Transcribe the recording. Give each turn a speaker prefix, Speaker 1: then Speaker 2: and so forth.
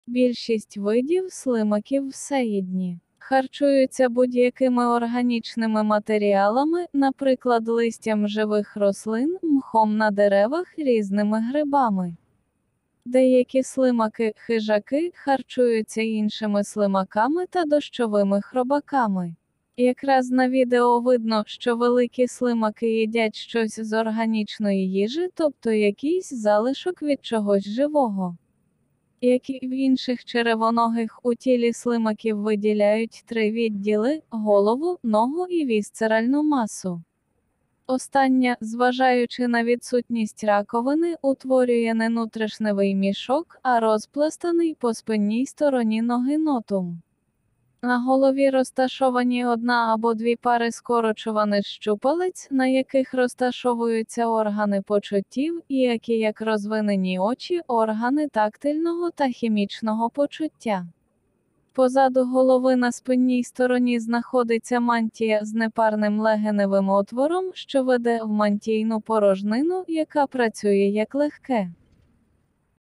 Speaker 1: Більшість видів слимаків всеїдні. Харчуються будь-якими органічними матеріалами, наприклад листям живих рослин, мхом на деревах, різними грибами. Деякі слимаки-хижаки харчуються іншими слимаками та дощовими хробаками. Якраз на відео видно, що великі слимаки їдять щось з органічної їжі, тобто якийсь залишок від чогось живого. Як і в інших черевоногих, у тілі слимаків виділяють 3 відділи – голову, ногу і вісцеральну масу. Остання, зважаючи на відсутність раковини, утворює не внутрішневий мішок, а розпластаний по спинній стороні ноги нотум. На голові розташовані 1 або 2 пари скорочуваних щупалець, на яких розташовуються органи почуттів, які як розвинені очі, органи тактильного та хімічного почуття. Позаду голови на спинній стороні знаходиться мантія з непарним легеневим отвором, що веде в мантійну порожнину, яка працює як легке.